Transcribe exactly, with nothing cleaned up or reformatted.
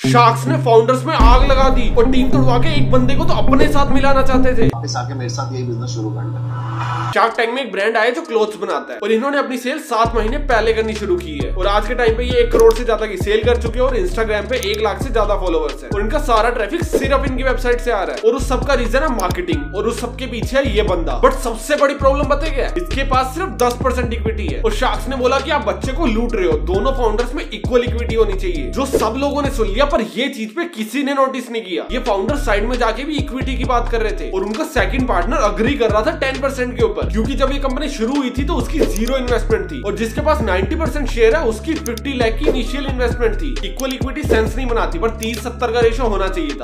Sharks ने founders में आग लगा दी और टीम तोड़वा के एक बंदे को तो अपने साथ मिलाना चाहते थे। वापस आके मेरे साथ यही बिजनेस शुरू कर ले। शार्क टैंक में एक ब्रांड आया जो क्लोथ्स बनाता है और इन्होंने अपनी सेल सात महीने पहले करनी शुरू की है और आज के टाइम पे ये एक करोड़ से ज्यादा की सेल कर चुके हैं और इंस्टाग्राम पे एक लाख से ज्यादा फॉलोअर्स है और इनका सारा ट्रैफिक सिर्फ इनकी वेबसाइट से आ रहा है और उस सबका रीजन है मार्केटिंग और उस सबके पीछे है ये बंदा। बट सबसे बड़ी प्रॉब्लम पता क्या है, इसके पास सिर्फ दस परसेंट इक्विटी है और शार्क्स ने बोला कि आप बच्चे को लूट रहे हो, दोनों फाउंडर्स में इक्वल इक्विटी होनी चाहिए, जो सब लोगों ने सुन लिया पर ये चीज पे किसी ने नोटिस नहीं किया। ये फाउंडर साइड में जाके भी इक्विटी की बात कर रहे थे और उनका सेकंड पार्टनर अग्री कर रहा था टेन परसेंट के ऊपर, क्योंकि जब ये कंपनी शुरू हुई थी तो उसकी जीरो इन्वेस्टमेंट थी और जिसके पास नाइंटी परसेंट शेयर है उसकी फिफ्टी लाख की इनिशियल इन्वेस्टमेंट थी। इक्वल इक्विटी सेंस नहीं बनाती पर तीस सत्तर का रेशो होना चाहिए था।